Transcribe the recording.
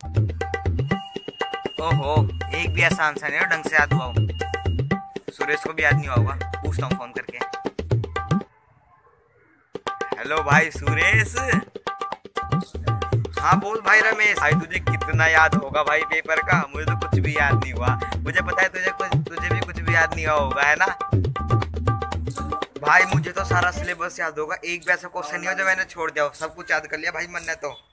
ओहो, एक भी ऐसा आंसर नहीं है ढंग से याद हुआ हो। सुरेश को भी याद नहीं हुआ होगा, पूछता हूँ फोन करके। हेलो भाई सुरेश। हाँ बोल भाई रमेश। भाई तुझे कितना याद होगा भाई पेपर का, मुझे तो कुछ भी याद नहीं हुआ। मुझे पता है तुझे भी कुछ भी याद नहीं हुआ होगा, है ना। भाई मुझे तो सारा सिलेबस याद होगा, एक भी ऐसा क्वेश्चन नहीं हो जो मैंने छोड़ दिया हो, सब कुछ याद कर लिया भाई मैंने तो।